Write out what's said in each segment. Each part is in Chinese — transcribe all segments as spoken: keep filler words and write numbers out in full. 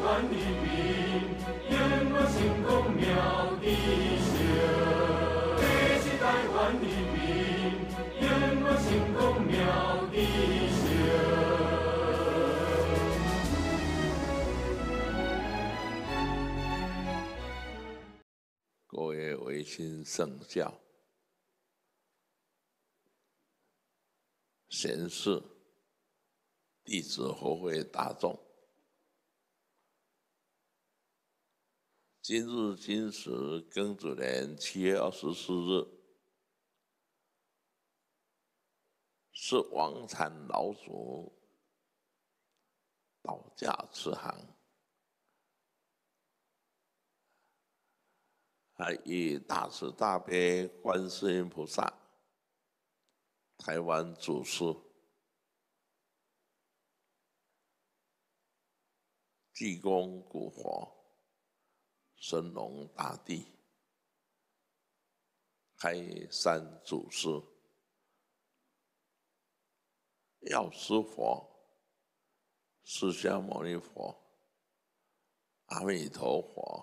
湾人民，永远成功妙智秀。这是台湾人民，永远成功妙智秀。 各位维新圣教、贤士、弟子和会大众，今日今时庚子年七月二十四日，是王禅老祖道驾慈航，还以大慈大悲观世音菩萨、台湾祖师、济公古佛、神农大帝、开山祖师、药师佛、释迦牟尼佛、阿弥陀佛、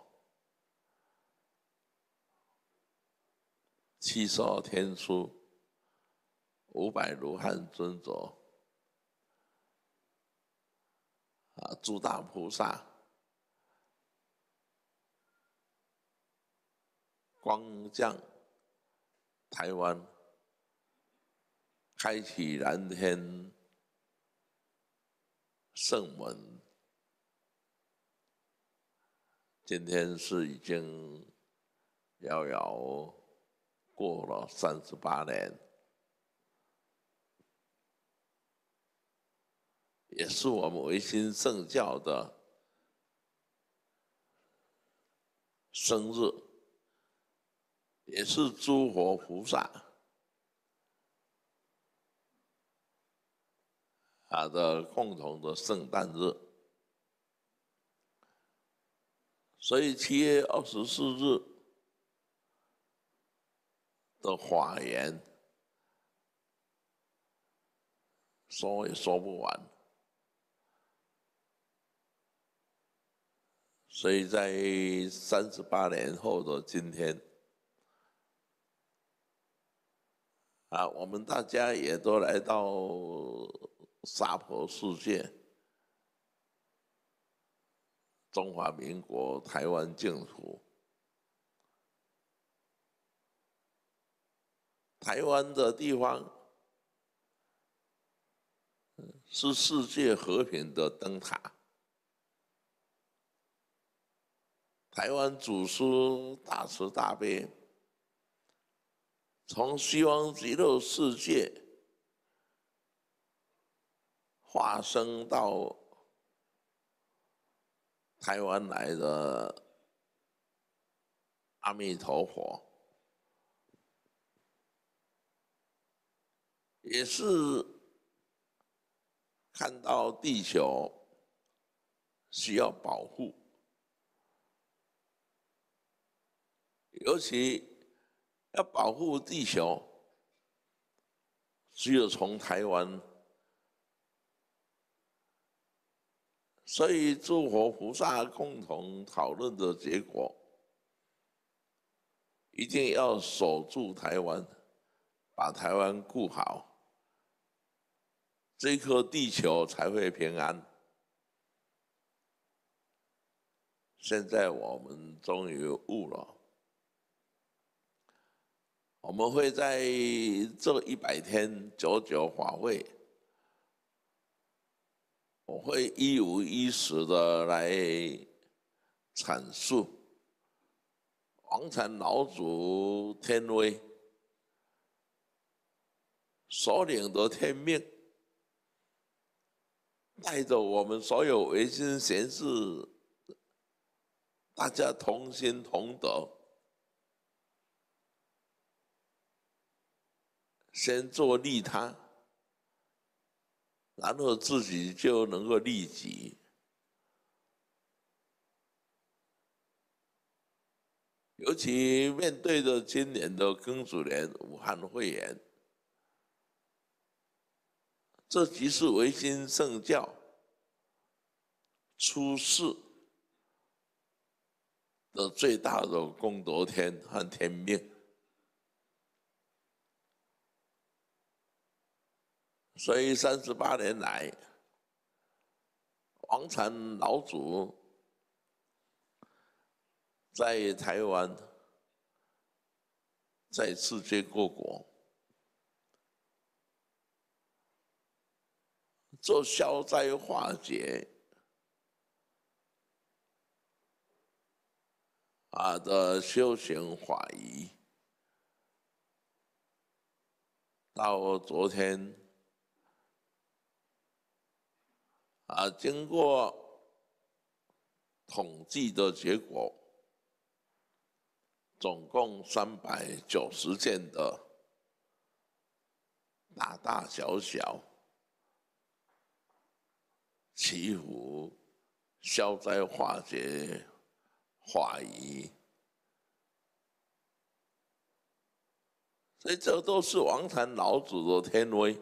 七十二天书、五百罗汉尊者、啊，诸大菩萨、光降台湾，开启蓝天圣门。今天是已经遥遥过了三十八年，也是我们维新圣教的生日，也是诸佛菩萨他的共同的圣诞日。所以七月二十四日的法言说也说不完，所以在三十八年后的今天，啊，我们大家也都来到娑婆世界，中华民国台湾净土。台湾的地方是世界和平的灯塔。台湾祖师大慈大悲，从西方极乐世界化身到台湾来的阿弥陀佛，也是看到地球需要保护，尤其要保护地球，只有从台湾。所以诸佛菩萨共同讨论的结果，一定要守住台湾，把台湾顾好，这颗地球才会平安。现在我们终于悟了，我们会在这一百天九九法会，我会一五一十的来阐述王禅老祖天威所领的天命，带着我们所有维新贤士，大家同心同德，先做利他，然后自己就能够利己。尤其面对着今年的庚子年武汉肺炎，这即是维新圣教出世的最大的功德天和天命。所以三十八年来，王禅老祖在台湾，在世界各国做消灾化解啊的修行法仪，到昨天啊，经过统计的结果，总共三百九十件的大大小小祈福、消灾化解法仪，所以这都是王禅老祖的天威。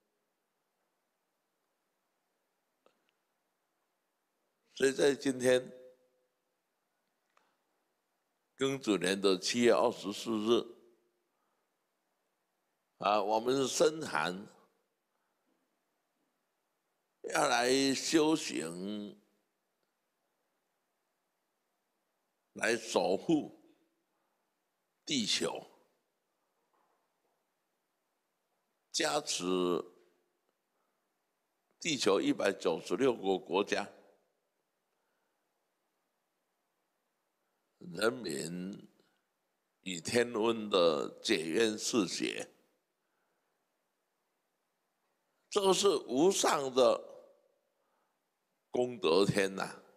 所以在今天庚子年的七月二十四日，啊，我们深寒要来修行，来守护地球，加持地球一百九十六个国家人民与天温的解冤释结，这是无上的功德天呐、啊！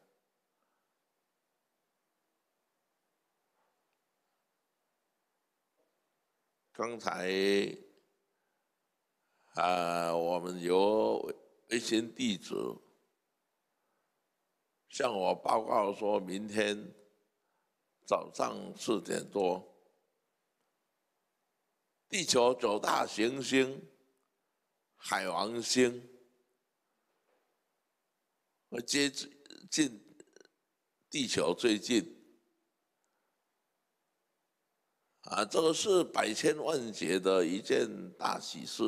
刚才啊，我们有微信弟子向我报告说，明天早上四点多，地球九大行星海王星会接近地球最近，啊，这个是百千万劫的一件大喜事。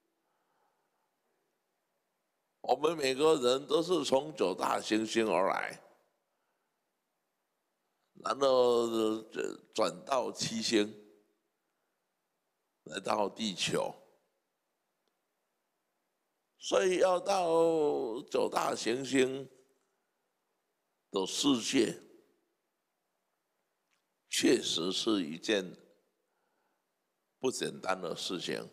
我们每个人都是从九大行星而来，然后转到七星，来到地球，所以要到九大行星的世界，确实是一件不简单的事情。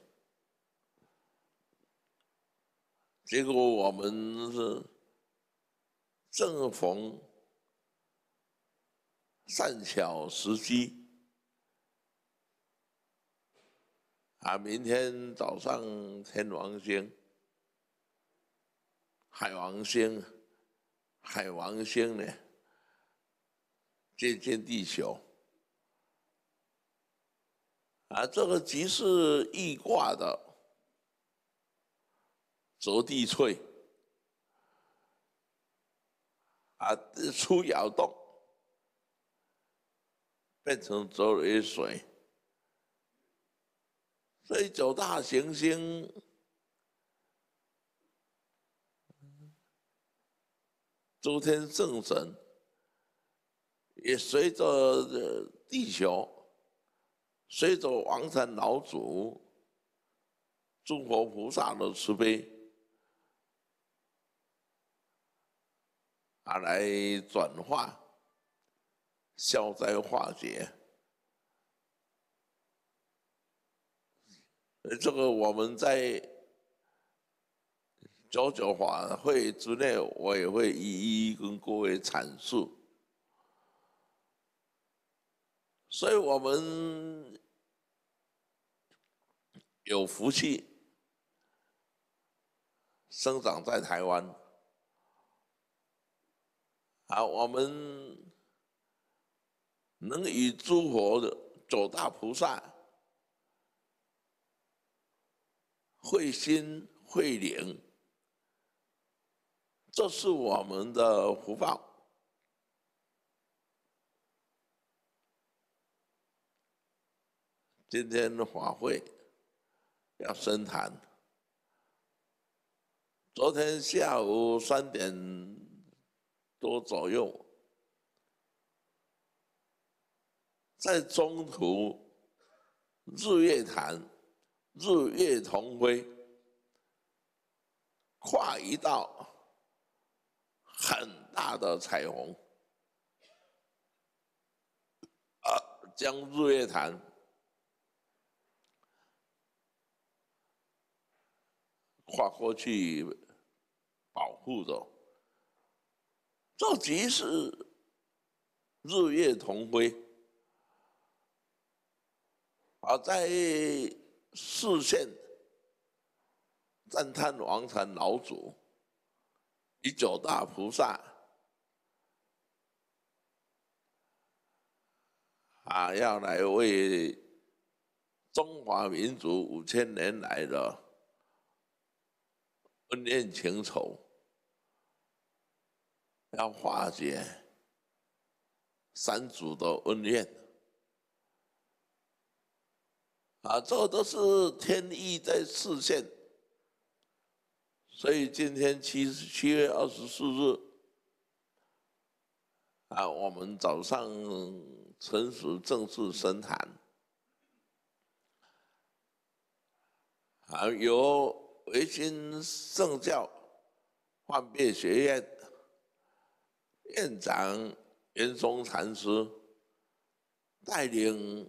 结果我们是正逢善巧时机，啊，明天早上天王星、海王星、海王星呢接近地球，啊，这个即是易卦的折地萃，啊，出爻动变成折为水，所以九大行星诸天圣神也随着地球，随着王禅老祖、诸佛菩萨的慈悲，啊，来转化、消灾化解。这个我们在九九法会之内，我也会一一跟各位阐述。所以我们有福气生长在台湾，啊，我们能与诸佛的九大菩萨会心会灵，这是我们的福报。 今天的法会要深谈。昨天下午三点多左右，在中途日月潭日月同辉跨一道很大的彩虹，啊，将日月潭跨过去保护着。这即是日月同辉。而在视线赞叹王禅老祖与九大菩萨啊，要来为中华民族五千年来的恩怨情仇，要化解三祖的恩怨。啊，这都是天意在示现，所以今天七七月二十四日，啊，我们早上陈述正式升坛，啊，由维新圣教幻变学院院长圆松禅师带领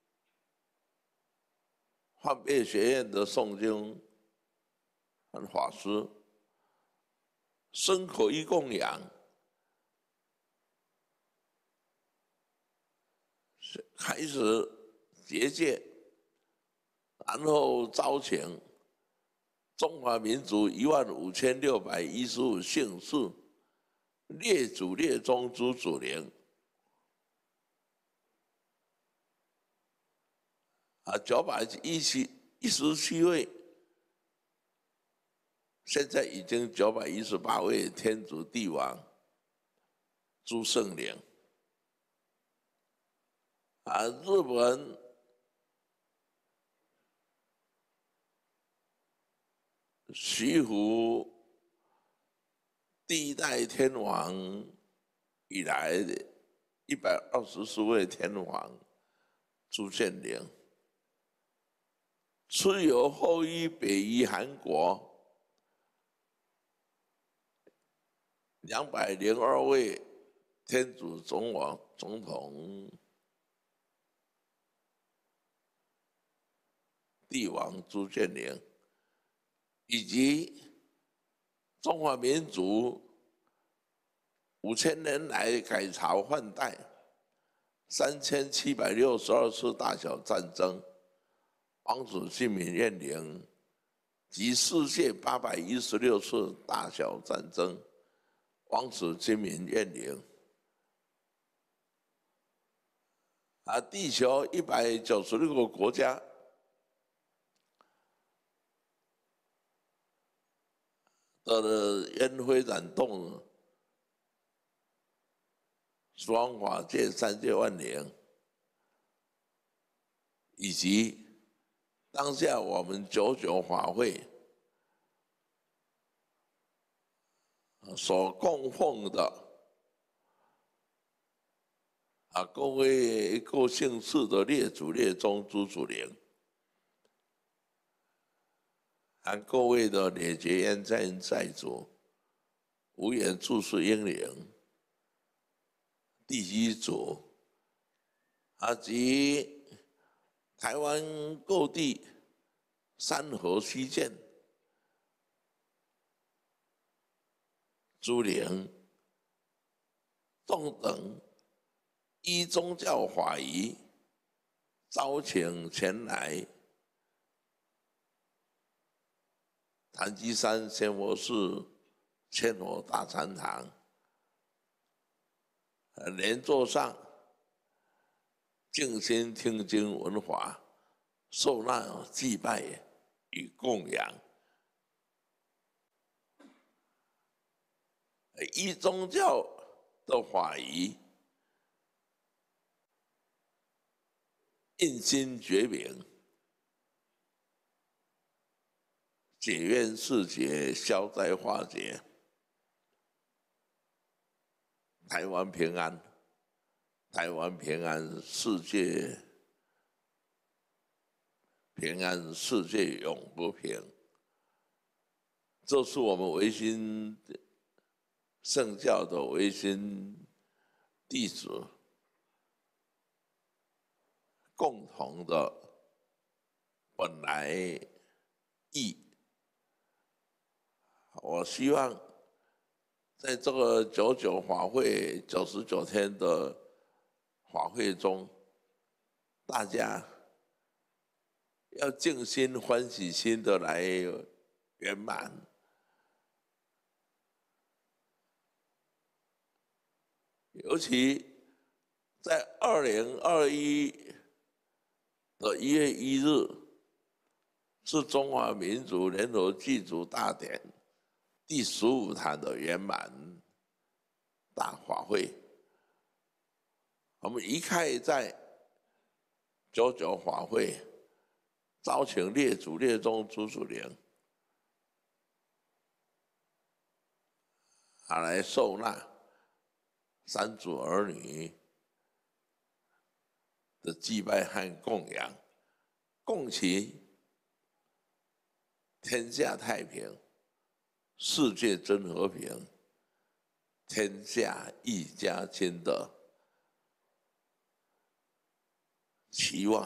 幻变学院的诵经和法师，身口一供养，开始结界，然后招请中华民族一万五千六百一十五姓氏列祖列宗诸祖灵。啊，九百一十一十七位，现在已经九百一十八位天主帝王诸圣灵。啊，日本徐福第一代天皇以来的一百二十四位天皇诸圣灵。出游后裔北移韩国两百零二位天主总王总统帝王诸圣灵，以及中华民族五千年来改朝换代三千七百六十二次大小战争。王子亲民怨灵及世界八百一十六次大小战争，王子亲民怨灵。啊，地球一百九十六个国家，的烟灰燃动，双法界三界万灵，以及当下我们九九法会所供奉的啊，各位各姓氏的列祖列宗诸祖灵，和各位的列结冤债人债主、无缘住世英灵、地基主，啊及台湾各地山河溪涧诸灵，众等依宗教法仪，招请前来潭基山仙佛寺千佛大禅堂，莲座上静心听经闻法，受纳祭拜与供养，依宗教的法仪， 印心觉明，解冤释结，消灾化解，台湾平安，台湾平安，世界平安，世界永不平。这是我们维新圣教的维新弟子共同的本来意。我希望在这个九九法会九十九天的法会中，大家要静心欢喜心的来圆满。尤其在二零二一的一月一日，是中华民族联合祭祖大典第十五坛的圆满大法会。我们一概在九九法会召请列祖列宗祖祖灵，啊来受纳三祖儿女的祭拜和供养，共祈天下太平，世界真和平，天下一家亲的期望。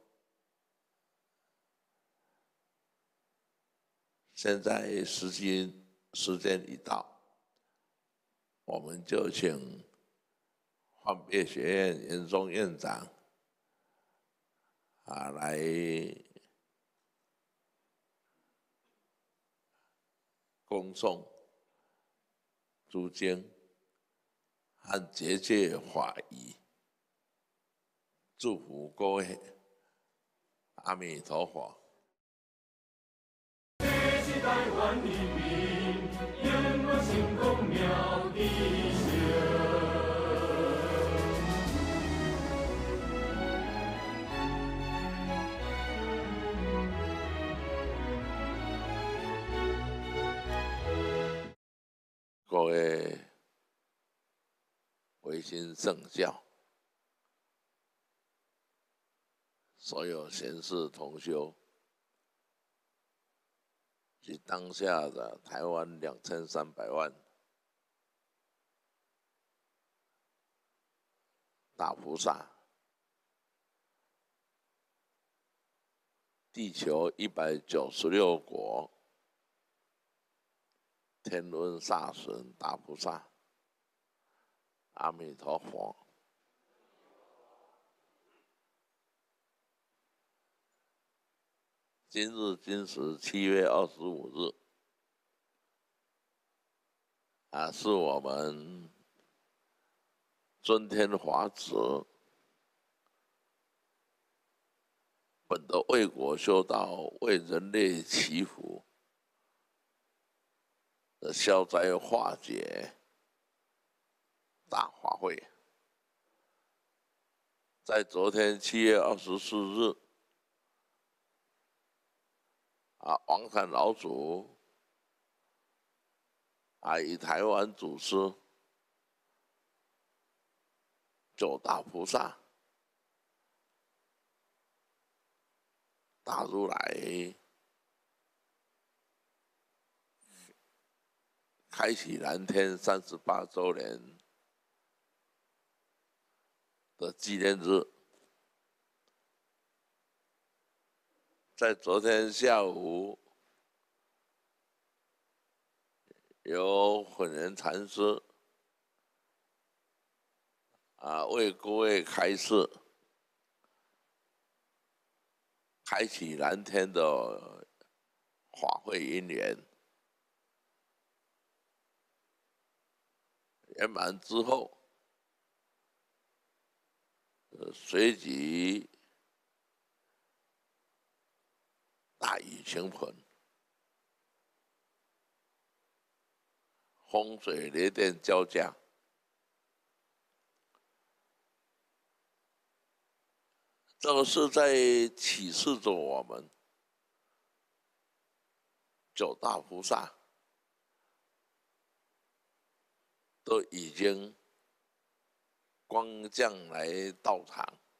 现在时间时间一到，我们就请换别学院研中院长啊来恭诵诸经和结界法仪，祝福各位，阿弥陀佛。 这是台湾人民永远成功妙的声。 各位维新圣教，所有贤士同修，及当下的台湾两千三百万大菩萨，地球一百九十六国天伦煞神大菩萨，阿弥陀佛。今日今时七月二十五日，啊，是我们尊天法旨本的为国修道、为人类祈福的消灾化解大法会。在昨天七月二十四日，啊，王禅老祖啊，以台湾祖师九大菩萨大如来开启蓝天三十八周年的纪念日，在昨天下午，由混元禅师啊为各位开示，开启蓝天的法会因缘。圆满之后，呃，随即大雨倾盆，风水雷电交加， 这个是在启示着我们九大菩萨都已经光降来道场，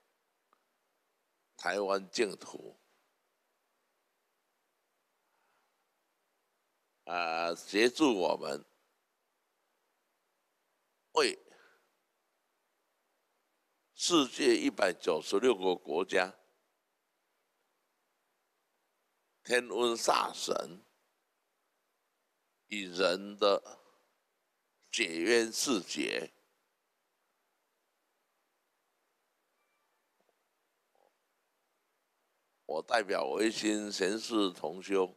台湾净土啊、呃，协助我们为世界一百九十六个国家天温煞神与人的解冤释结。我代表维新贤士同修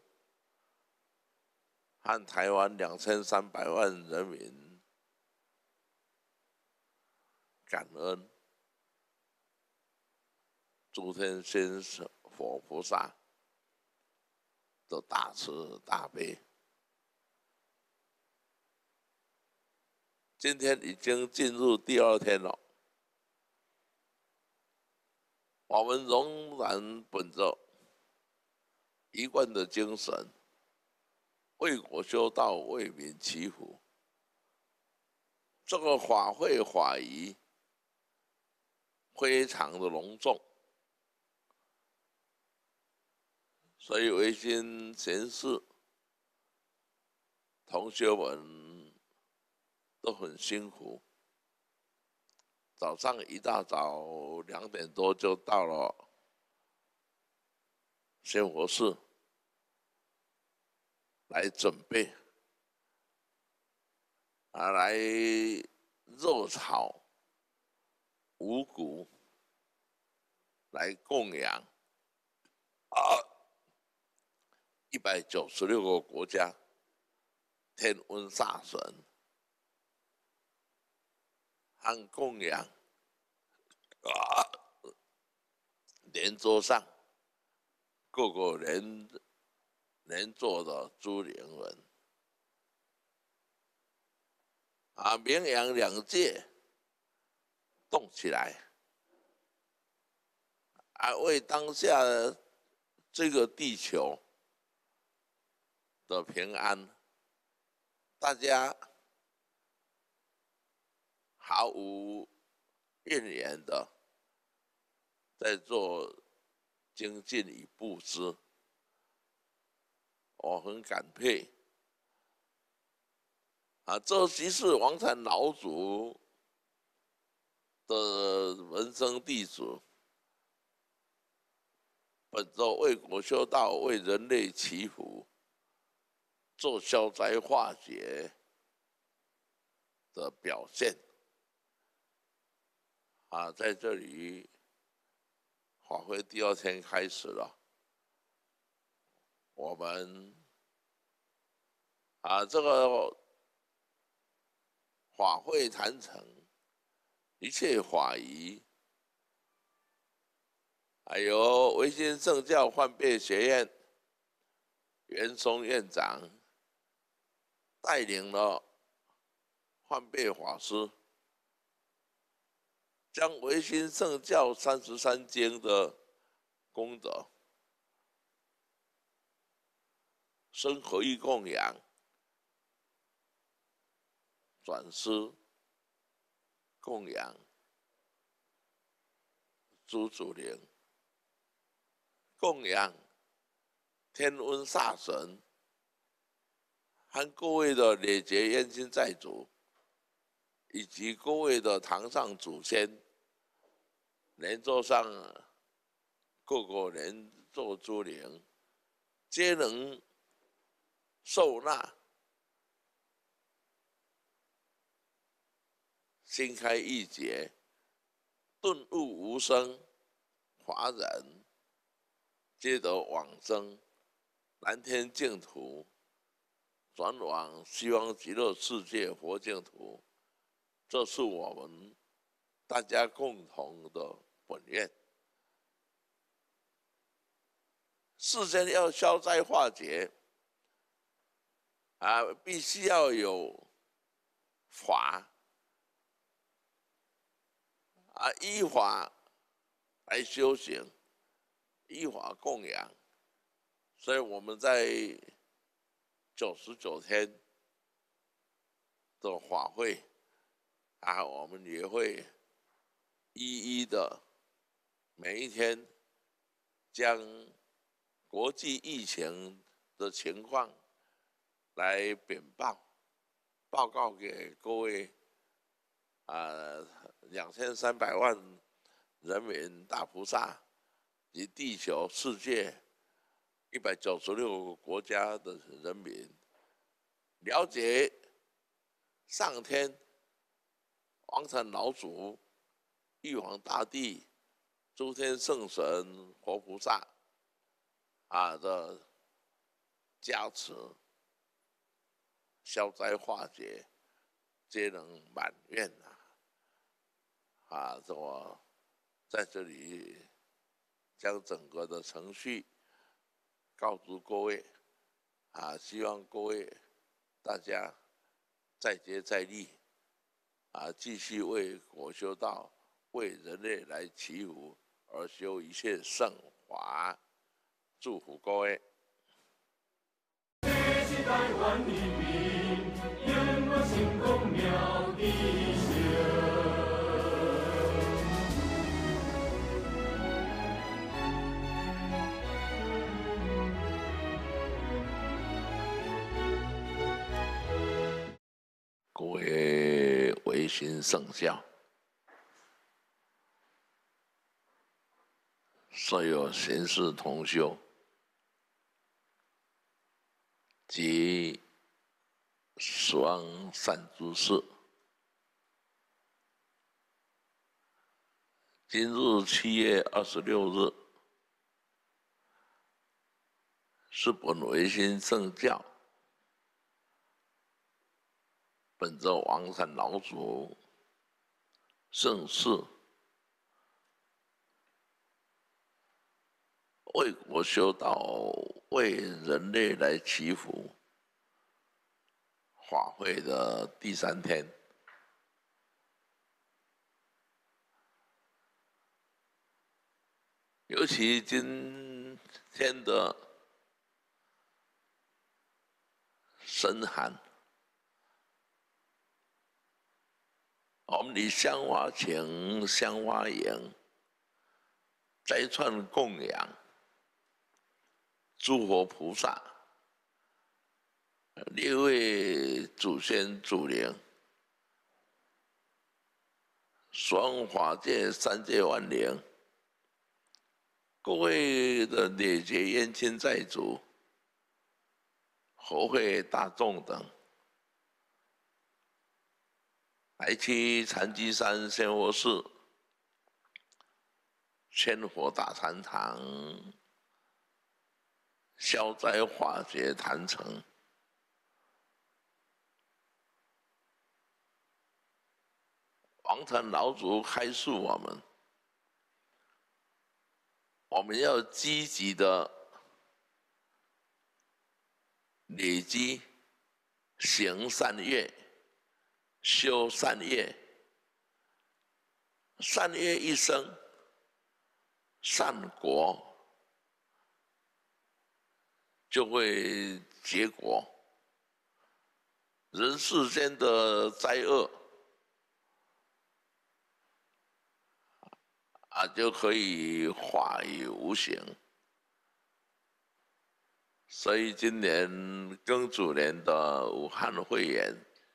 和台湾两千三百万人民感恩诸天仙佛菩萨的大慈大悲。今天已经进入第二天了，我们仍然本着一贯的精神，为国修道，为民祈福。这个法会法仪非常的隆重，所以维新贤士同学们都很辛苦。早上一大早两点多就到了仙佛寺来准备，啊，来肉炒五谷来供养啊一百九十六个国家天温煞神，和供养啊莲桌上各个人人座的诸灵人啊，明阳两界动起来啊，为当下这个地球的平安，大家毫无怨言的在做精进与布施，我很感佩啊！这即是王禅老祖的门生弟子，本着为国修道、为人类祈福、做消灾化解的表现啊！在这里，法会第二天开始了，我们啊，这个法会坛城，一切法仪，还有维新圣教换变学院袁松院长带领了换变法师，将维新圣教三十三经的功德生合一供养，转施供养诸祖灵，供养天温煞神和各位的累劫冤亲债主，以及各位的堂上祖先，莲座上各个莲座诸灵，皆能受纳，心开意解，顿悟无生，华人皆得往生蓝天净土，转往西方极乐世界佛净土。这是我们大家共同的本愿。世间要消灾化解啊，必须要有法啊，依法来修行，依法供养。所以我们在九十九天的法会啊，我们也会一一的每一天将国际疫情的情况来禀报，报告给各位啊，两千三百万人民大菩萨及地球世界一百九十六个国家的人民，了解上天、王禅老祖、玉皇大帝、诸天圣神、活菩萨啊的加持，消灾化解，皆能满愿啊！啊，我在这里将整个的程序告诉各位啊，希望各位大家再接再厉啊，继续为国修道、为人类来祈福而修一切圣法，祝福各位。 这是台湾人民永远成功妙智性。 各位维新圣教，所有贤士同修及十方善知识，今日七月二十六日，是本维新圣教本着王禅老祖盛世为国修道、为人类来祈福法会的第三天，尤其今天的深寒，我们以香花情、香花迎，斋串供养诸佛菩萨、六位祖先祖灵、双法界三界万灵，各位的列劫冤亲债主、和会大众等，来去禅机山仙佛寺、千佛大禅堂，消灾化解坛城。王禅老祖开示我们，我们要积极的累积行善业、修善业，善业一生，善果就会结果，人世间的灾厄啊，就可以化于无形。所以今年庚子年的武汉肺炎，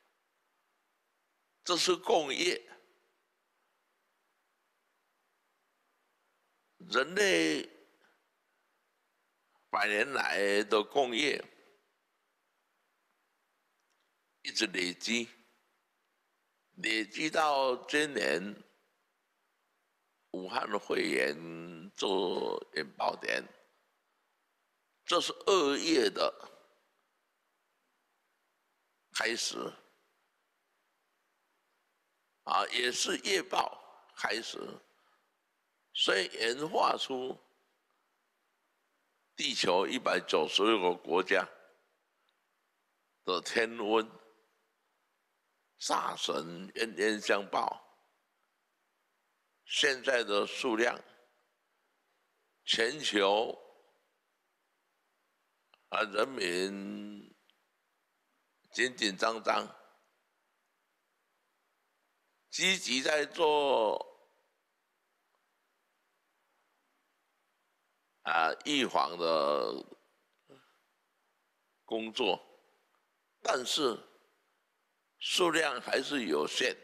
这是共业，人类百年来的共业，一直累积，累积到今年武汉肺炎做引爆点，这是恶业的开始啊，也是业报开始，所以演化出地球一百九十六个国家的天瘟、煞神冤冤相报，现在的数量全球啊人民紧紧张张，积极在做啊预防的工作，但是数量还是有限。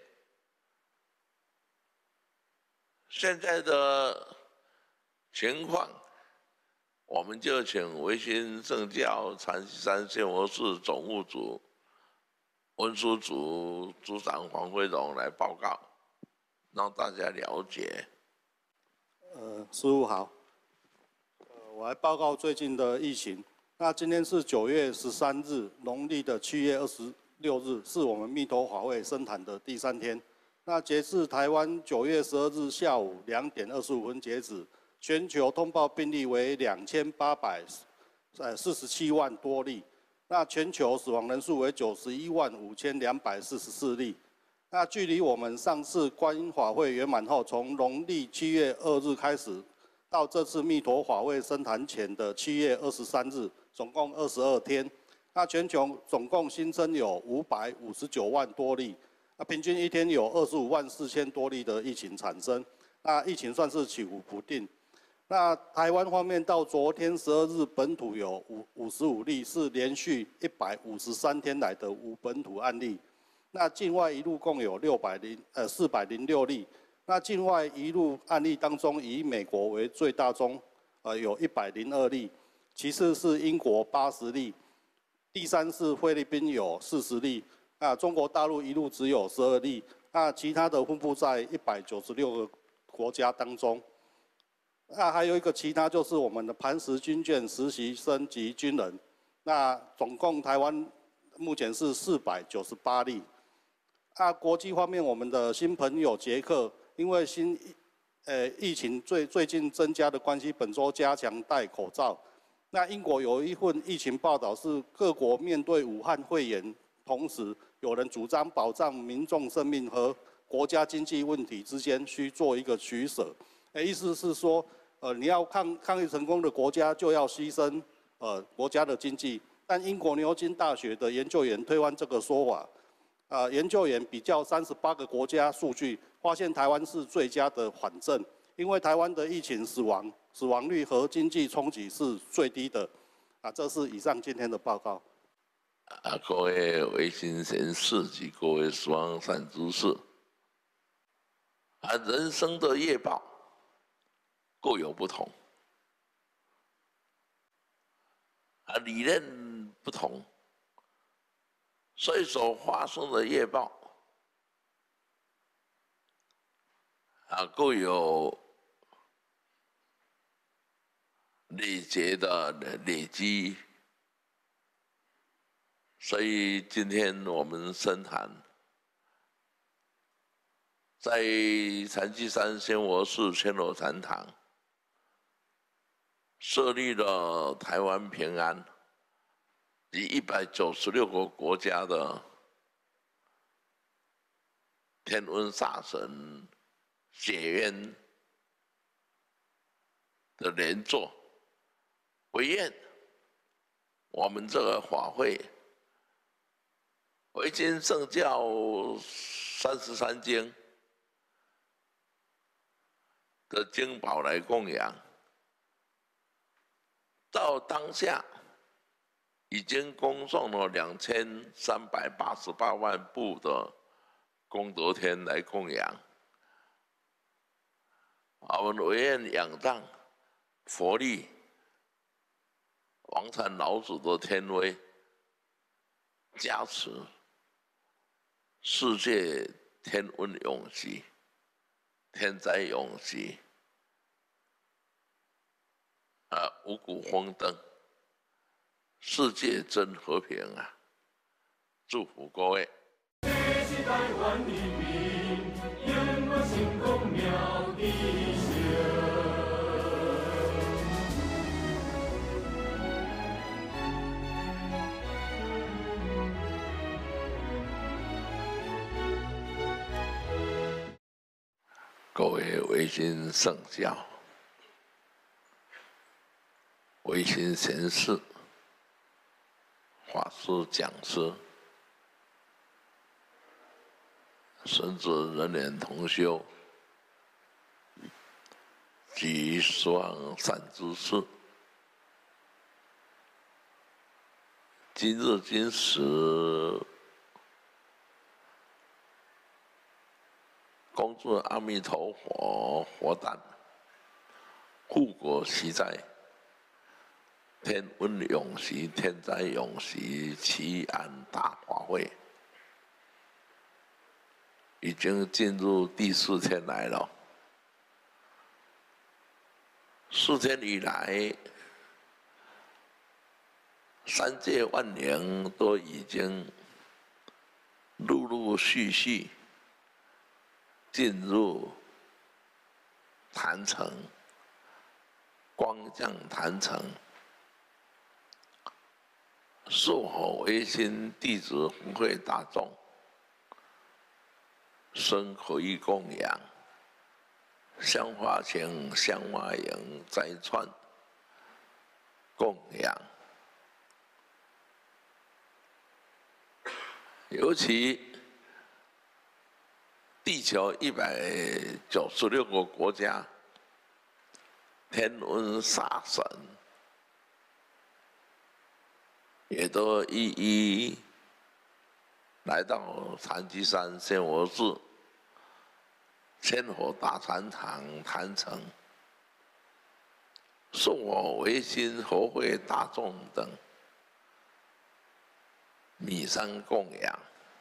现在的情况，我们就请维新政教禅山县活市总务组文书组组长黄辉荣来报告，让大家了解。 呃，师傅好，呃，我来报告最近的疫情。那今天是九月十三日，农历的七月二十六日，是我们弥陀法会生坛的第三天。那截至台湾九月十二日下午两点二十五分截止，全球通报病例为两千八百呃四十七万多例。那全球死亡人数为九十一万五千两百四十四例。那距离我们上次观音法会圆满后，从农历七月二日开始，到这次弥陀法会生坛前的七月二十三日，总共二十二天。那全球总共新增有五百五十九万多例。那平均一天有二十五万四千多例的疫情产生，那疫情算是起伏不定。那台湾方面到昨天十二日本土有五五十五例，是连续一百五十三天来的无本土案例。那境外一路共有六百零呃四百零六例。那境外一路案例当中，以美国为最大宗，呃有一百零二例，其次是英国八十例，第三是菲律宾有四十例。那中国大陆一路只有十二例，那其他的分布在一百九十六个国家当中。那还有一个其他就是我们的磐石军眷实习生及军人，那总共台湾目前是四百九十八例。那国际方面，我们的新朋友捷克，因为新呃疫情最最近增加的关系，本周加强戴口罩。那英国有一份疫情报道是各国面对武汉肺炎，同时有人主张保障民众生命和国家经济问题之间需做一个取舍。呃，意思是说，呃，你要抗抗疫成功的国家就要牺牲呃国家的经济。但英国牛津大学的研究员推翻这个说法。呃，研究员比较三十八个国家数据，发现台湾是最佳的反证，因为台湾的疫情死亡死亡率和经济冲击是最低的。啊，这是以上今天的报告。 啊，各位维新人士及各位双善知识，啊，人生的业报各有不同，啊，理念不同，所以所发生的业报啊，各有累劫的累积。所以今天我们生坛在禅机山仙佛寺千罗禅堂设立了台湾平安及一百九十六个国家的天文煞神解冤的联座，唯愿我们这个法会维经圣教三十三经的经宝来供养，到当下已经供送了两千三百八十八万部的功德天来供养。我们唯愿仰仗佛力、王禅老祖的天威加持，世界天温永息，天灾永息，啊，五谷丰登，世界真和平啊！祝福各位。 这是台湾人民永远成功妙智性。 各位维新圣教维新贤士、法师讲师、神职人员同修及十方善知识，今日今时，恭祝阿弥陀佛佛诞，护国息灾，天温永息，天灾永息，祈安大法会。已经进入第四天来了，四天以来，三界万灵都已经陆陆续续进入坛城，光降坛城，素火维新弟子弘会大众，生可以供养，香花情、香花迎、斋串供养。尤其地球一百九十六个国家，天文煞神也都一一来到禅机山仙佛寺、千佛大禅堂坛城，送我维新佛会大众等米山供养、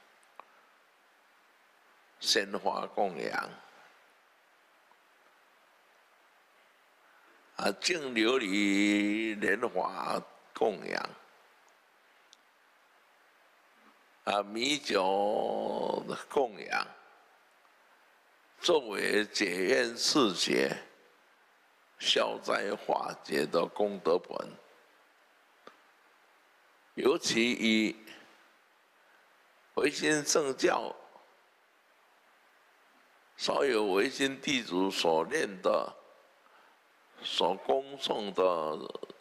鲜花供养，啊，净琉璃莲花供养，啊，米酒供养，作为解冤释结、消灾化解的功德本，尤其以维新圣教所有维新弟子所念的、所恭诵的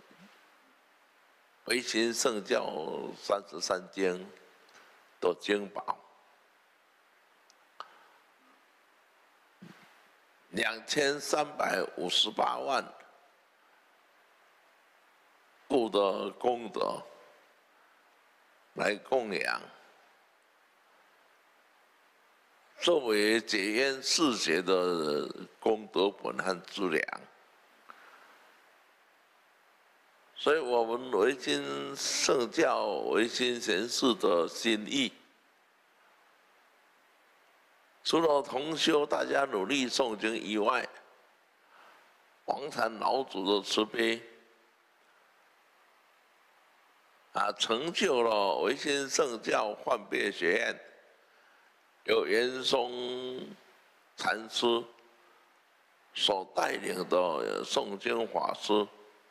维新圣教三十三经的经宝，两千三百五十八万度的功德来供养，作为解冤释结的功德本和资粮。所以我们维新圣教、维新贤士的心意，除了同修大家努力诵经以外，王禅老祖的慈悲啊，成就了维新圣教幻别学院由袁松禅师所带领的诵经法师。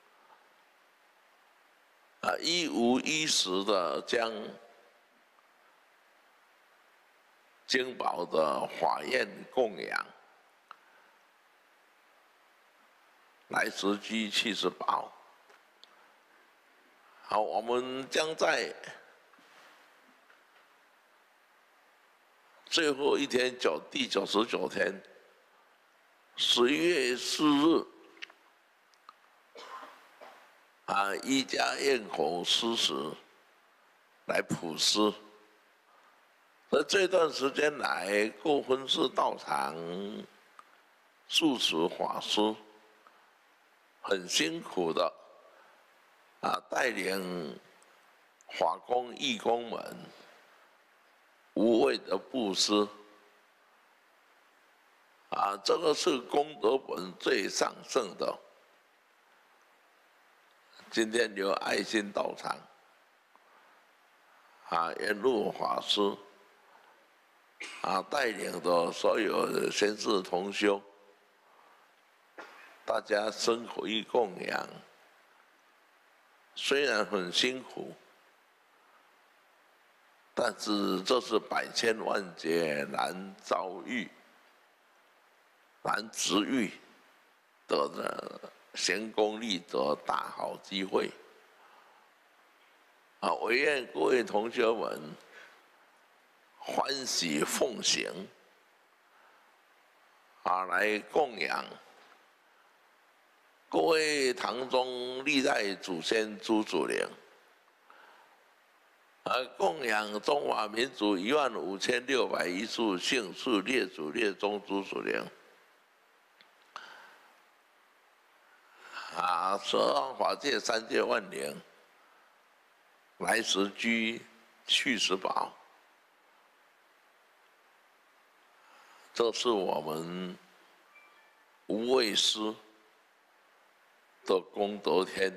啊，一五一十的将经宝的法宴供养，来实居七十宝。好，我们将在最后一天九第九十九天，十一月四日。啊，一家咽口施食来普施。在这段时间来，各分寺道场住持法师很辛苦的啊，带领法工义工们无畏的布施。啊，这个是功德本最上乘的。今天由爱心道场啊，圆路法师啊带领的所有的贤士同修，大家生口意供养，虽然很辛苦，但是这是百千万劫难遭遇、难值遇得的行功立德，大好机会。啊，唯愿各位同学们欢喜奉行，啊，来供养各位堂中历代祖先诸祖灵，啊，供养中华民族一万五千六百一十五姓氏列祖列宗诸祖灵。啊，十方法界三界万灵，来时居，去时保。这是我们无畏师的功德天。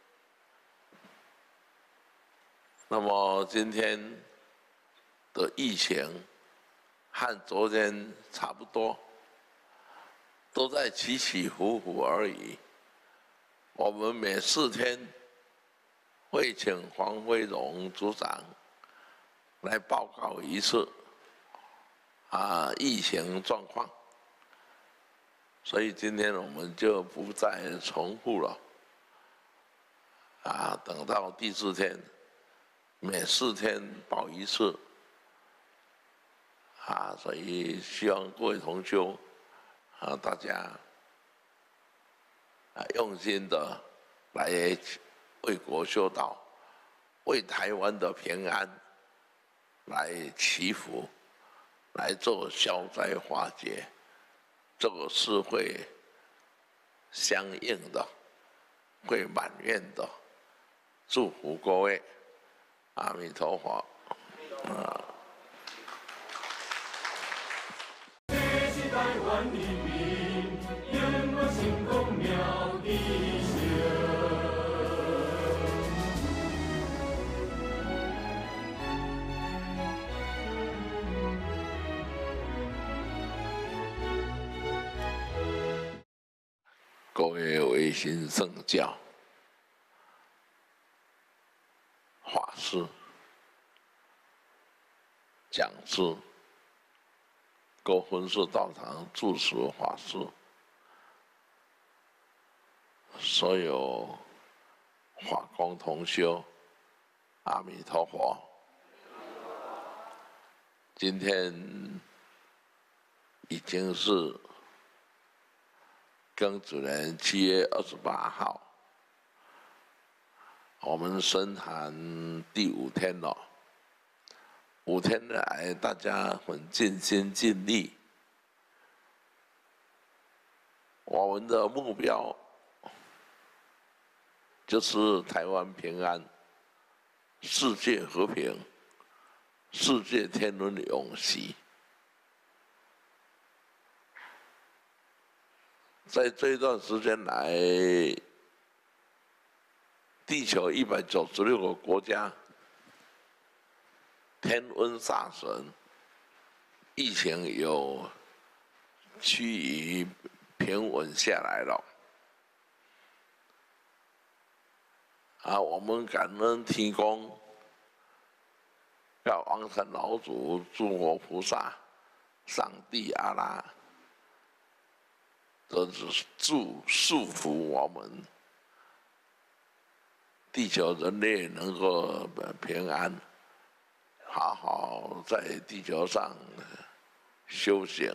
那么今天的疫情和昨天差不多，都在起起伏伏而已。我们每四天会请黄辉荣组长来报告一次啊疫情状况，所以今天我们就不再重复了。啊，等到第四天，每四天报一次。啊，所以希望各位同修啊，大家。啊，用心的来为国修道，为台湾的平安来祈福，来做消灾化解，这个是会相应的，会满愿的。祝福各位，阿弥陀佛。啊。各位维新圣教法师、讲师、各分寺道场住持法师，所有法光同修，阿弥陀佛。今天已经是庚子年七月二十八号，我们神坛第五天了。五天来，大家很尽心尽力。我们的目标就是台湾平安，世界和平，世界天伦永续。在这一段时间来，地球一百九十六个国家，天瘟煞神，疫情有趋于平稳下来了。啊，我们感恩天公，要王神老祖、诸佛菩萨、上帝阿拉。都是祝祝福我们地球人类能够平安，好好在地球上修行，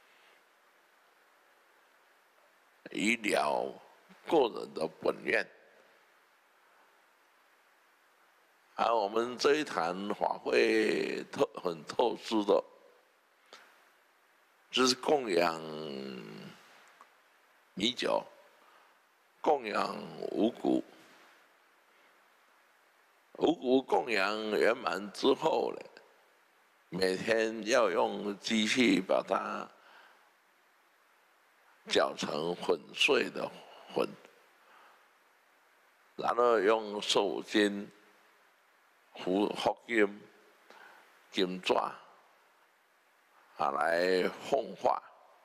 以了个人的本愿。而我们这一坛法会特很特殊的，就是供养米酒，供养五谷，五谷供养圆满之后呢，每天要用机器把它搅成粉碎的粉，然后用手巾、福福金、金纸啊来奉化。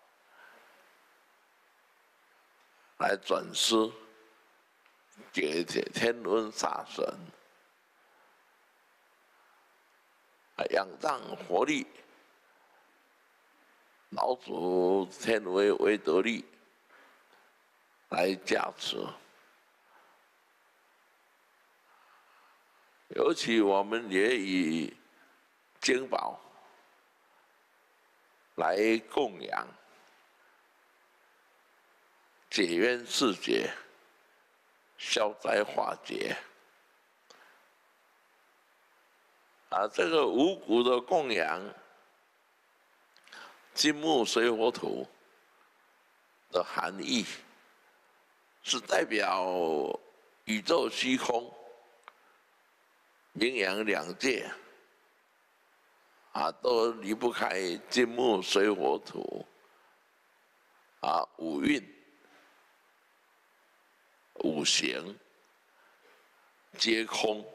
来转施给天瘟煞神，啊，仰仗佛力，老祖天威威德力， 来加持。尤其我们也以经宝来供养，解冤释结，消灾化解。啊，这个五谷的供养，金木水火土的含义，是代表宇宙虚空、阴阳两界啊，都离不开金木水火土啊，五蕴、五行皆空。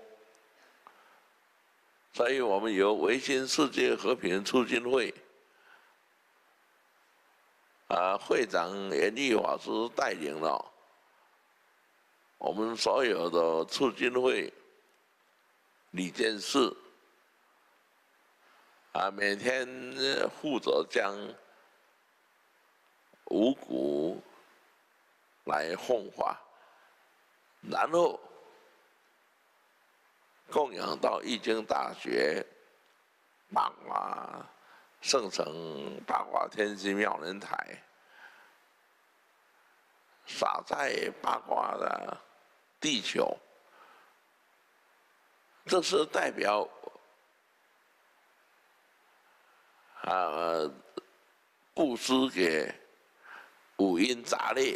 所以我们由维新世界和平促进会啊会长严立法师带领了我们所有的促进会理监事啊，每天负责将五谷来奉化，然后供养到易经大学八卦圣城八卦天机妙人台，撒在八卦的地球，这是代表啊布施给五阴杂列，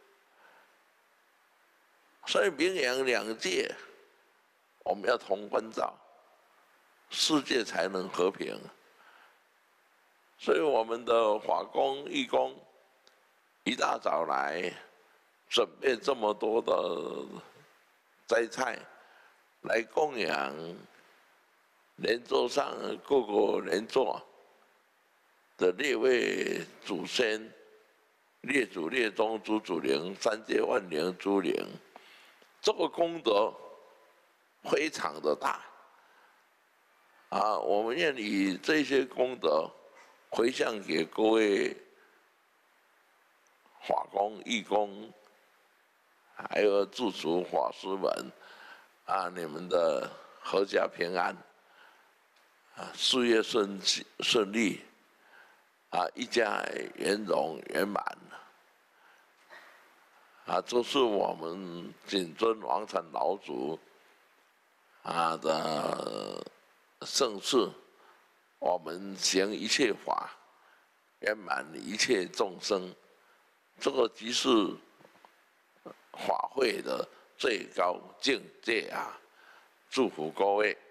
所以名扬两界。我们要同关照，世界才能和平。所以我们的法工、义工一大早来准备这么多的斋菜，来供养莲座上各个莲座的列位祖先、列祖列宗、祖祖灵、三界万灵、诸灵，这个功德非常的大啊！我们愿以这些功德回向给各位法工、义工，还有祝福法师们啊，你们的阖家平安啊，事业顺顺利啊，一家圆融圆满啊！这是我们谨遵王禅老祖啊的盛世，我们行一切法，圆满一切众生，这个即是法会的最高境界啊！祝福各位。